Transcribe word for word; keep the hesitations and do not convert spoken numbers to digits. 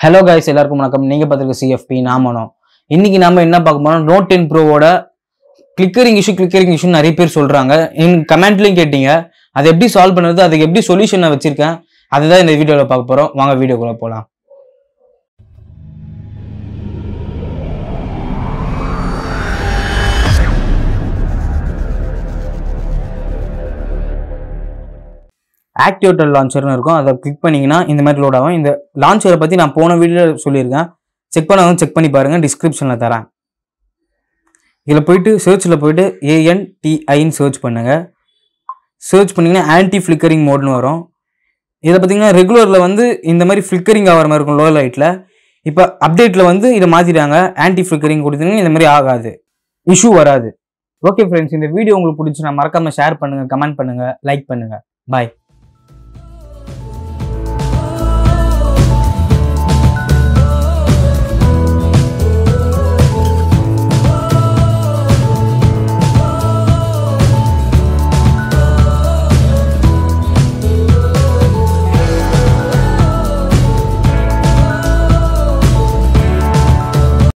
Hello guys, எல்லாருக்கும் வணக்கம். நீங்க பார்த்திருக்க C F P நாமனோ. இன்னைக்கு நாம என்ன பார்க்க போறோம்? Note ten Pro ஓட clickering issue clickering issue நிறைய பேர் சொல்றாங்க. இன் கமெண்ட்லயும் கேட்டீங்க. அதை எப்படி சால்வ் பண்றது? அதுக்கு எப்படி சொல்யூஷன் நான் வச்சிருக்கேன். அதுதான் இந்த வீடியோல பார்க்க போறோம். வாங்க வீடியோக்குள்ள போலாம். Activator launcher இருக்கும். அதை கிளிக் பண்ணீங்கன்னா இந்த மாதிரி லோட் ஆகும். இந்த லான்ச்சரை பத்தி நான் போன வீடியோல சொல்லியிருக்கேன். செக் பண்ணாலும் செக் பண்ணி பாருங்க. டிஸ்கிரிப்ஷன்ல தரேன். இதுல போயிட்டு சர்ச்ல போயிட்டு A N T I ன்னு சர்ச் பண்ணுங்க. சர்ச் பண்ணீங்கன்னா ஆன்டி ஃபிளிக்கரிங் மோட்னு வரும். இதை பார்த்தீங்கன்னா ரெகுலர்ல வந்து இந்த மாதிரி ஃபிளிக்கரிங் ஆகிற மாதிரி இருக்கும் லோ லைட்ல. இப்போ அப்டேட்ல வந்து இதை மாத்திட்டாங்க. ஆன்டி ஃபிளிக்கரிங் கொடுத்தீங்கன்னா இந்த மாதிரி ஆகாது, இஷ்யூ வராது. ஓகே ஃப்ரெண்ட்ஸ், இந்த வீடியோ உங்களுக்கு பிடிச்சி நான் மறக்காம ஷேர் பண்ணுங்க, கமெண்ட் பண்ணுங்க, லைக் பண்ணுங்க. பாய்.